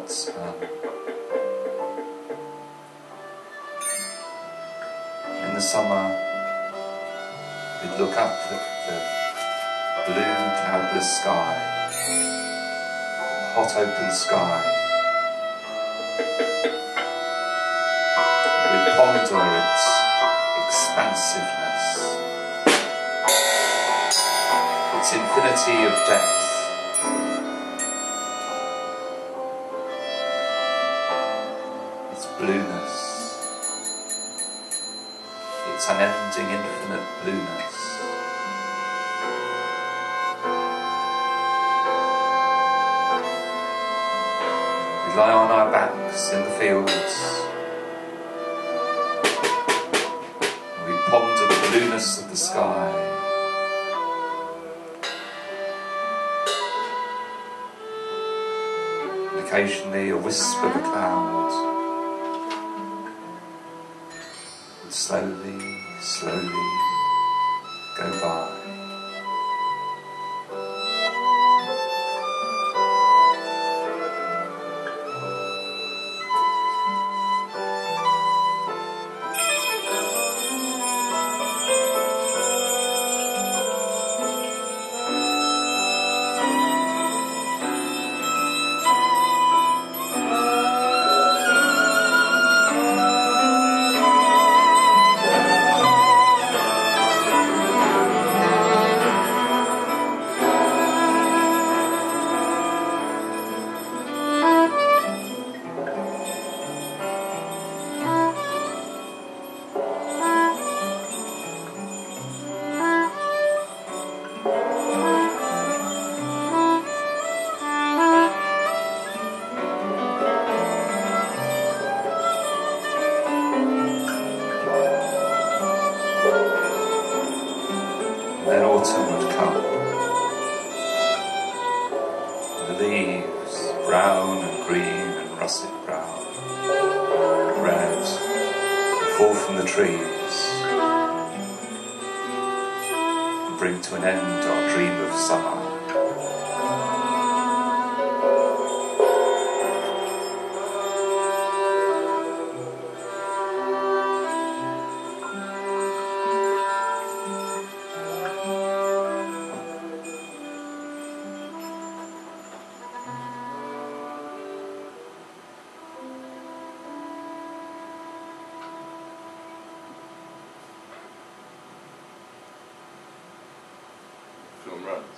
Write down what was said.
clouds. In the summer, we'd look up at the blue, cloudless sky, hot open sky. We'd ponder its expansiveness, its infinity of depth. Blueness, its unending infinite blueness. We lie on our backs in the fields, and we ponder the blueness of the sky. And occasionally a wisp of a cloud slowly, slowly go by. Then autumn would come, and the leaves, brown and green and russet brown, and red, would fall from the trees and bring to an end our dream of summer. Film runs.